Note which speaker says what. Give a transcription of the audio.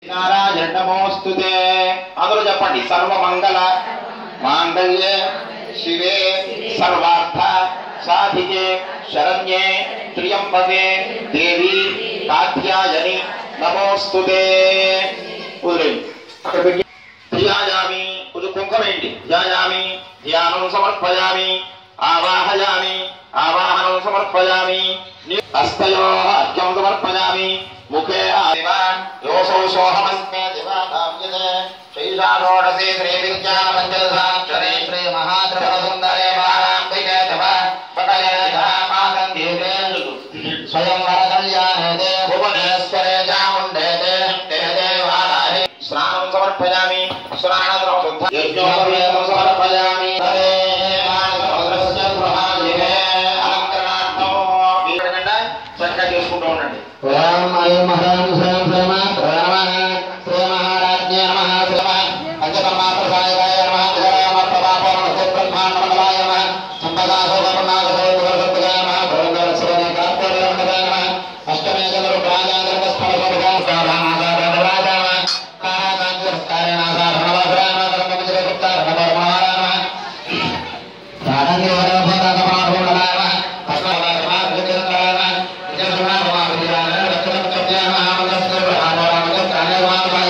Speaker 1: नारायण नमोस्तुते अंदर చెప్పండి सर्वमंगल मांगल्ये शिवे सर्वार्थ साधिके शरण्ये त्र्यंबके देवी कात्यायनी नमोस्तुते ध्यायामि कुंकुमेंटि ध्यायामि ध्यानं समर्पयामि आवाहयामि आवाहनं समर्पयामि हस्तयोः अर्घ्यं समर्पयामि मुखे आदिवान् योऽसौ सोऽहमस्मे दिवादाव्यते श्रीशाषोडसे श्रीविज्ञानपञ्चदशाक्षरे श्रीमहात्रिपुरसुन्दरे वाराम्बिके तव पटये धामाकन्धीते स्वयंवरकल्याणे ते भुवनेश्वरे चामुण्डे ते देवानाहि स्नानं समर्पयामि स्नानद्रवशुद्ध यज्ञोपवीतं समर्पयामि हरे समुद्रस्य प्रभाजिने अलङ्करणार्थं వీరగండ చక్కగా చేసుకుంటూ ఉండండి ఓం ఐం మహాం శ్రీం శ్రీమాత్రే నమః శ్రీ మహారాజ్ఞే నమః శ్రీ పంచకర్మాప్రసాయకాయ నమః జగన్మాత బ్రహ్మాండ మండలాయ నమః సంపదా